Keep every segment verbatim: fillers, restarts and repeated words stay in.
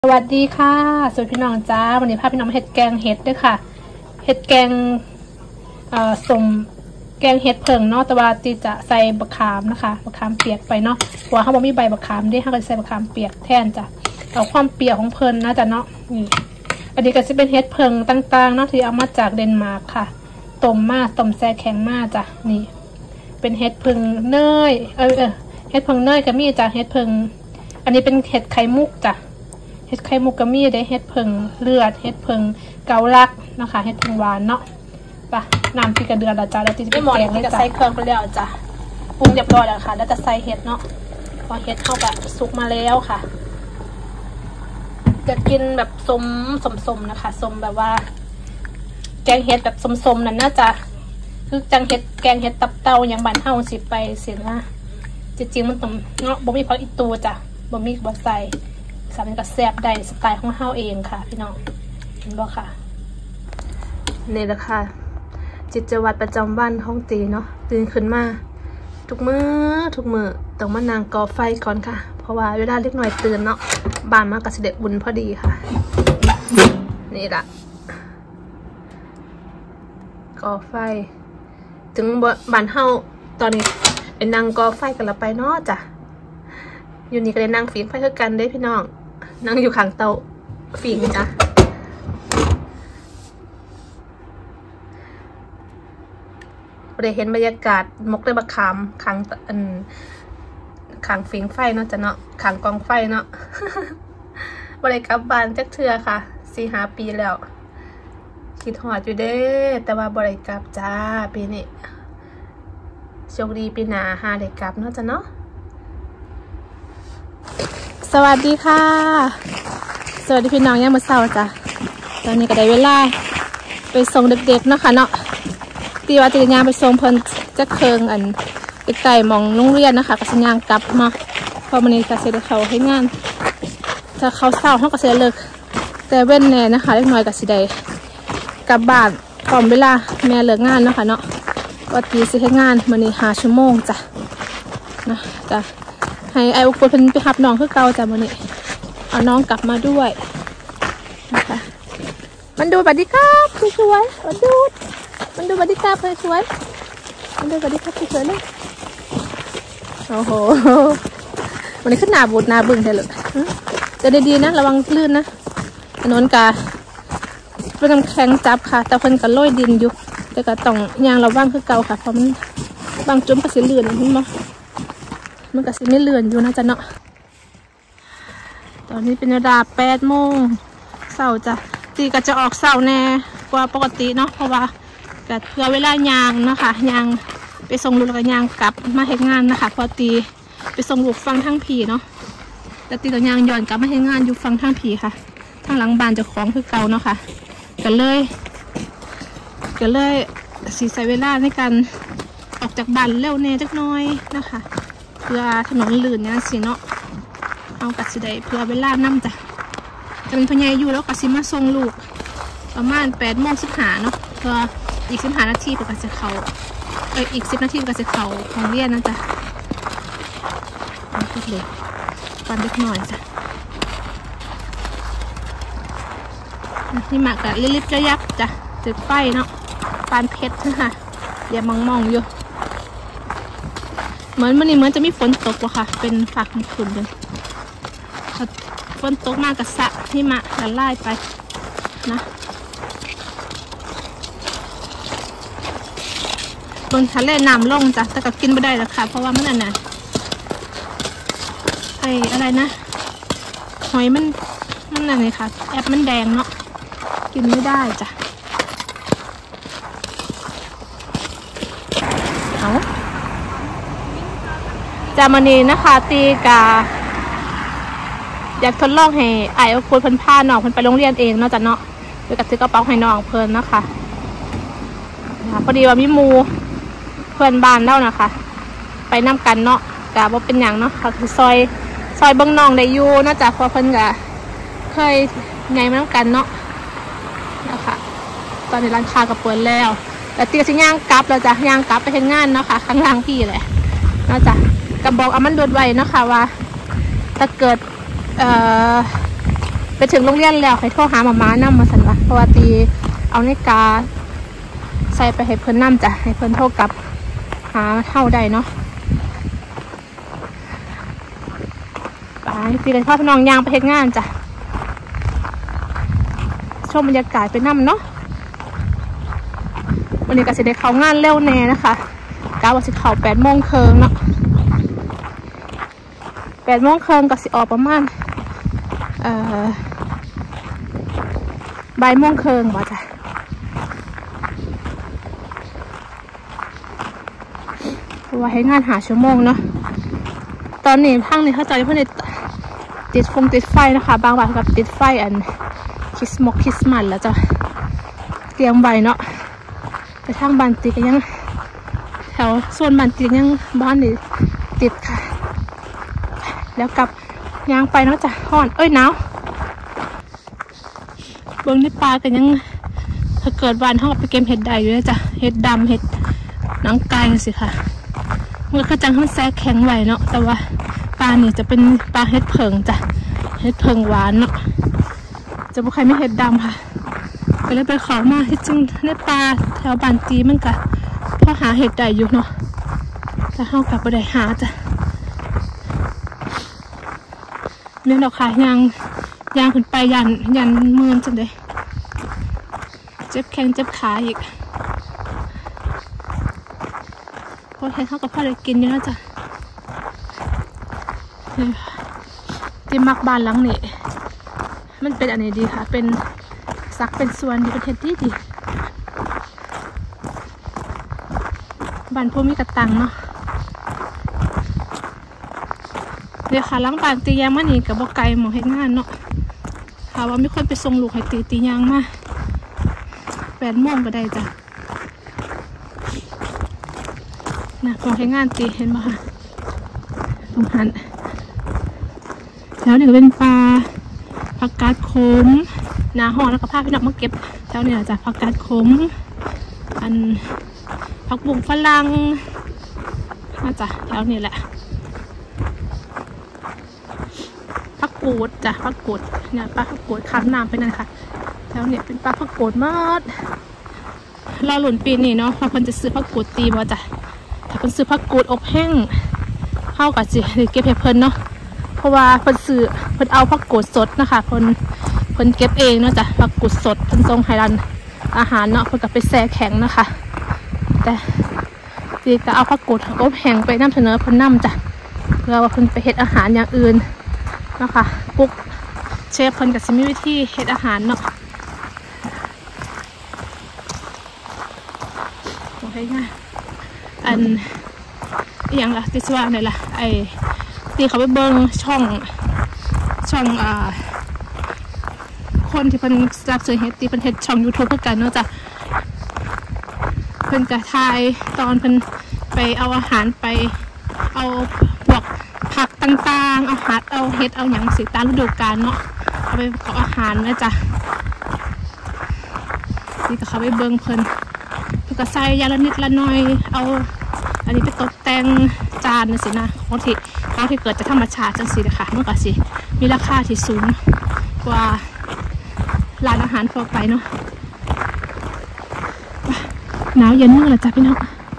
สวัสดีค่ะสวัสดีพี่น้องจ้าวันนี้พาพี่น้องมาเห็ดแกงเห็ดด้วยค่ะเห็ดแกงเอ่อสมแกงเห็ดเผิงเนาะแต่ว่าตีจะใส่บะขามนะคะบะขามเปียกไปเนาะเพราะว่าเขาบอกมีใบบะขามด้วยเขาก็จะใส่บะขามเปียกแทนจ้ะเอาความเปียกของเพลินนะจ้ะเนาะนี่อันนี้ก็จะเป็นเห็ดเผิงต่างๆเนาะที่เอามาจากเดนมาร์กค่ะต้มมาต้มแช่แข็งมาจ้ะนี่เป็นเห็ดเผิงเนยเออเออเห็ดเผิงเนยก็มีจ้ะเห็ดเผิงอันนี้เป็นเห็ดไข่มุกจ้ะเห็ดไข่มุกกะมีได้เห็ดเพิงเลือดเห็ดเพิงเกาลักนะคะเห็ดเพิงหวานเนาะปะน้ำที่กระเดือนละจ้ะแล้วที่จะเป็นแกงเลยจ้ะใส่เครื่องไปแล้วจ้ะปรุงเรียบร้อยแล้วค่ะแล้วจะใส่เห็ดเนาะพอเห็ดเข้าแบบสุกมาแล้วค่ะจะกินแบบสมสมสมนะคะสมแบบว่าแกงเห็ดแบบสมสมนั่นน่าจะคือจังเห็ดแกงเห็ดตับเต่าอย่างบ้านเฮาสิไปเสียนะจริงๆมันต้องเนาะบ่มีผักอีตูจ้ะบ่มีบ่ใส่สามีก็แซ่บได้สไตล์ของเฮาเองค่ะพี่น้องเห็นบ่ค่ะนี่แหละค่ะจิตวัตรประจำวันห้องตีเนาะตื่นขึ้นมาทุกมือทุกมือต้องมานางก่อไฟก่อนค่ะเพราะว่าเวลาเล็กหน่อยตื่นเนาะบ้านมากระเสด็จบุญพอดีค่ะนี่แหละก่อไฟถึงบ้านเฮาตอนนี้เป็นนางก่อไฟกันละไปเนาะจ้ะอยู่นี่ก็เลยนั่งฝีงไฟเท่ากันได้พี่น้องนั่งอยู่ข้างเตาฝีงจ้ะได้เห็นบรรยากาศมกได้บะขามขังอันขังฝีงไฟเนาะจ้ะเนาะขังกองไฟเนาะบริกรรมบานจักเทือค่ะสี่ห้าปีแล้วคิดหอดอยู่เด้แต่ว่าบริกรรมจ้าปีนี้โชคดีปีหนาหาได้กลับเนาะจ้ะเนาะสวัสดีค่ะสวัสดีพี่น้องยังมาเช้าจ้ะตอนนี้ก็ได้เวลาไปส่งเด็กๆเนาะค่ะเนาะตีว่าจะยางไปส่งเพิ่นจะเคืองอันไก่มองโรงเรียนนะคะก็สัญญาณกลับมาพอมันนี้ก็เสร็จเขาให้งานถ้าเขาเศร้าเขาก็เสร็จเลิกแต่เว้นแน่นะคะเล็กน้อยก็สิได้กลับบ้านพร้อมเวลาแม่เลิกงานเนาะค่ะเนาะว่าตีสิให้งานมันนี้ห้าชั่วโมงจ้ะนะจ้ะให้ไอ้อุปกรณ์ไปหับน้องคือเก่าจ้ะมื้อนี้เอาน้องกลับมาด้วยนะคะมันดูบัดดี้ครับสวยๆมันดูมันดูบัดดี้ครับสวยๆมันดูบัดดี้ครับสวยๆเลยโอ้โหวันนี้ขึ้นหนาบูดหนาบึ้งได้เลยจะได้ดีนะระวังลื่นนะถนนกาเป็นน้ำแข็งจับค่ะแต่เพิ่นก็โรยดินอยู่แต่ก็ต้องยางเราว่างคือเก่าค่ะเพราะมันบางจุ่มก็สิลื่นเห็นไหมมันก็สิไม่เลื่อนอยู่นะจ๊ะเนาะตอนนี้เป็นเวลาแปดโมงเสาร์จ้ะตีก็จะออกเสาร์แน่กว่าปกติเนาะเพราะว่าก็เพื่อเวลายางเนาะค่ะยางไปส่งลูกแล้วก็ยางกลับมาเฮ็ดงานนะคะพอตีไปส่งลูกฟังทั้งผีเนาะแต่ตีกับยางย้อนกลับมาเฮ็ดงานอยู่ฟังทั้งผีค่ะทางหลังบ้านเจ้าของคือเก่าเนาะค่ะก็เลยก็เลยสีใส่เวลาในการออกจากบ้านเร็วแน่จักหน่อยนะคะเพื่อถนนลื่นเนี่ยสิเนาะเอากัดสิได้เพื่อเวลานั่งจ้ะจะเป็นพญายอยู่แล้วกัดสิมาส่งลูกประมาณแปดโมงสิบหาเนาะเพื่ออีกสิบหานาทีก็จะเขาเอออีกสิบนาทีก็จะเขาของเรียนนะจ๊ะพูดเลยฟันเล็กหน่อยจ้ะนี่หมักกับลิบๆจะยักจ้ะจุดไฟเนาะปานเพชรนะคะอย่ามองมองอยู่เหมือนมันนี่เหมือนจะมีฝนตกว่ะค่ะเป็นฝักขุ่นเลยฝนตกมากกับสะที่มาละลายไปนะบนทะเลน้ำลงจ้ะแต่ก็กินไม่ได้แล้วค่ะเพราะว่ามันอะไรไอ้อะไรนะหอยมันมันอะไรค่ะแอบมันแดงเนาะกินไม่ได้จ้ะเอาจามันนี้นะคะตีกาอยากทดลองให้ไอ้คนเพิ่นพาน้องเพิ่นไปโรงเรียนเองเนาะจ้ะเนาะโดยกับซื้อกระเป๋าให้น้องเพิ่นนะคะพอดีว่ามีมูเพื่อนบ้านเล่านะคะไปน้ำกันเนาะกะว่าเป็นอย่างเนาะค่ะคือซอยซอยเบิ้งน้องได้อยู่น่าจะพอเพิ่นกะเคยไงมาน้ำกันเนาะนะคะตอนนี้ร้านค้าก็เปิดแล้วแต่ตีสิย่างกลับเราจะย่างกลับไปเฮ็ดงานเนาะค่ะข้างล่างพี่เลยน่าจะกระบอกเอามันโดดไว้เนาะค่ะว่าถ้าเกิด เอ่อไปถึงโรงเรียนแล้วให้โทรหาหมาม้านำมาสันละเพราะว่าตีเอานาฬิกาใส่ไปให้เพิ่นนำจ้ะให้เพิ่นโทรกลับหาเท่าใดเนาะไปตีกันพ่อพี่น้องยางไปเฮ็ดงานจ้ะชมบรรยากาศไปนำเนาะวันนี้ก็สิได้เข้างานเร็วแน่นะคะกะว่าสิเข้าแปดโมงครึ่งเนาะแปดโมงครึ่งก็สิออกประมาณเอ่อบ่ายโมงครึ่งบ่จ้ะเพราะว่าให้งานหาชั่วโมงเนาะตอนนี้ทางนี้เขาจะเพิ่งติดฟงติดไฟนะคะบางวันกับติดไฟอันคริสต์มาสคริสต์มาสแล้วจ้ะเตรียมไว้เนาะแต่ทางบ้านติดก็ยังแถวโซนบ้านติดยังบ้านนี่ติดค่ะแล้วกลับยางไปเนาะจ้ะฮ้อนเอ้ยหนาวเบิ้งในปลากันยังถ้าเกิดวันห้องไปเกมเห็ดใดอยู่นะจ้ะเห็ดดำเห็ดหนังไก่สิค่ะเมื่อเขาจังให้มันแซ่แข็งไหวเนาะแต่ว่าปลาเนี่ยจะเป็นปลาเห็ดเผิงจ้ะเห็ดเผิงหวานเนาะจะบุคคลไม่เห็ดดำค่ะไปเลยไปขอมาที่จริงในปลาแถวบานตีมันกะพอหาเห็ดใดอยู่เนาะแต่ห้องกลับไปได้หาจ้ะเนี่ยดอกขายางยางขึ้นไปยันยันเมืองจังเลยเจ็บแข้งเจ็บขาอีกพอเห็นเท่ากับพ่อเลยกินอยู่แล้วจ้ะที่มักบ้านหลังนี้มันเป็นอันนี้ดีค่ะเป็นซักเป็นส่วนดีเป็นเท็ดดี้ดีบ้านพวกมีกระตังเนาะเดี๋ยวค่ะหลังบ้านตียางมันนี่กับบ่ไก่หมองเฮ็ดงานเนาะค่ะว่าไม่ค่อยไปส่งลูกให้ตีตียางมาแปดโมงก็ได้จ้ะนะมองเฮ็ดงานตีเห็นบ่ค่ะตรงหันแล้วนี่ก็เป็นปลาผักกาดขมหน้าห้องแล้วก็พาพี่น้องมาเก็บแล้วเนี่ยจ้ะผักกาดขมอันผักบุ้งฝรั่งนะจ้ะแล้วนี่แหละผักกูดจ้ะผักกูดเนี่ยปลาผักกูดข้ามน้ำไปนั่นค่ะแล้วเนี่ยเป็นปลาผักกูดมากเราหลุนปีนี้เนาะพอคนจะซื้อผักกูดตีมาจ้ะถ้าคนซื้อผักกูดอบแห้งเข้ากับจีเก็บเห็ดเพลินเนาะเพราะว่าเพิ่นซื้อเพิ่นเอาผักกูดสดนะคะเพิ่นเพิ่นเก็บเองเนาะจ้ะผักกูดสดเพิ่นทรงไฮรันอาหารเนาะเพิ่นก็ไปแช่แข็งนะคะแต่จีก็เอาผักกูดอบแห้งไปนำเสนอเพิ่นนำจ้ะเพื่อว่าเพิ่นไปเฮ็ดอาหารอย่างอื่นนะคะปุ๊กเชฟเพิ่นกับซิมีวิธีเฮ็ดอาหารเนาะโอเคง่ายอันอย่างละติสว่าไหนล่ะไอตีเขาไปเบิ้งช่องช่องอ่าคนที่เพิ่นรับซื้อเฮ็ดตีเพิ่นเฮ็ดช่อง ยูทูบ เพื่อกันเนาะจ้ะเพิ่นกระทายตอนเพิ่นไปเอาอาหารไปเอาพวกผักต่างๆเอาหัดเอาเฮ็ดเอาหยังสิตามฤดูกาลเนาะเอาไปขออาหารนะจ๊ะนี่ก็เขาไปเบิ้งเพิ่นเพิ่นก็ใส่ยาละนิดละหน่อยเอาอันนี้ไปตกแต่งจานนะสินะของที่ของที่เกิดจากธรรมชาติจังสินะคะมันก็สิมีราคาที่สูงกว่าร้านอาหารทั่วไปเนาะหนาวเย็นมากเลยจ้ะพี่น้อง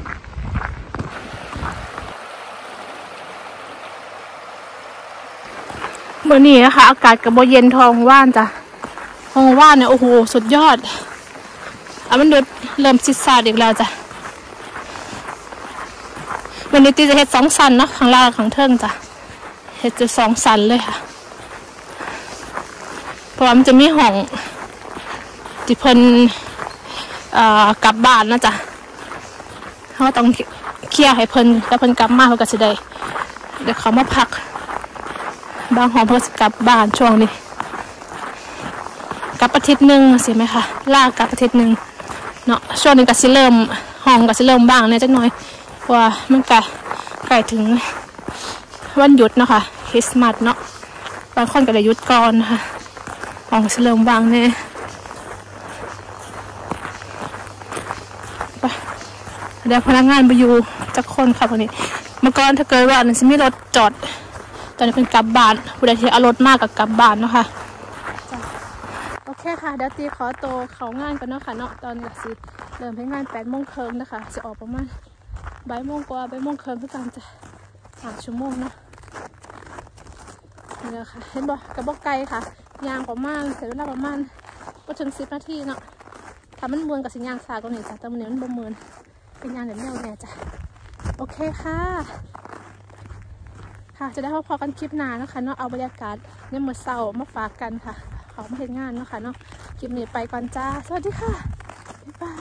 เมื่อนี้นะคะอากาศกับโบเย็นทองว่านจ้ะทองว่านเนี่ยโอ้โหสุดยอดอ่ะมันเริ่มเริ่มซิดซาดอีกแล้วจ้ะวันนี้ตีจะเฮ็ดสองสันเนาะข้างล่างข้างเทิงจ้ะเฮ็ดจะสองสันเลยค่ะเพราะว่ามันจะมีห้องที่เพิ่นกลับบ้านนะจ๊ะเขาต้องเคลียร์ให้เพิ่นแล้วเพิ่นกลับมาเพิ่นก็สิได้เดี๋ยวเขามาพักบางห้องเพิ่นสิกลับบ้านช่วงนี้กลับอาทิตย์หนึ่งสิไหมคะลากลับอาทิตย์หนึ่งเนาะช่วงนี้ก็สิเริ่มห้องก็สิเริ่มบ้างเนี่ยจักหน่อยเพราะว่ามันก็ใกล้ถึงวันหยุดเนาะค่ะคริสต์มาสเนาะบางคนก็ได้หยุดก่อนนะคะห้องก็สิเริ่มบ้างเนี่ยเดี๋ยวพนักงานไปอยู่จักคนค่ะคนนี้เมื่อก่อนถ้าเกิดว่ามันจะมีรถจอดตอนนี้เป็นกลับบ้านผู้ใดที่เอารถมากกับกลับบ้านเนาะค่ะจ้ะเคค่ะเดี๋ยวตีขอโตเขางานกันเนาะค่ะเนาะตอนนี้สิเริ่มให้งานแปดโมงครึ่งนะคะจะออกประมาณบ่ายโมงกว่าบ่ายโมงครึ่งทุกการจะสามชั่วโมงเนาะนี่แหละค่ะเห็นบ่กระบอกไก่ค่ะยางประมาณเสร็จแล้วประมาณก็ถึงสิบนาทีเนาะถ้ามันมวนกับสิยางสาก็เนี่ยจ้ะแต่มันเนี่ยมันบ่มวนเป็นยางเดี๋ยวแนวแน่จ้ะโอเคค่ะค่ะจะได้พอๆกันคลิปหน้านะคะเนาะเอาบรรยากาศเนี่ยมื้อเช้ามาฝากกันค่ะเขามาเห็นงานเนาะค่ะเนาะคลิปนี้ไปก่อนจ้าสวัสดีค่ะบ๊ายบาย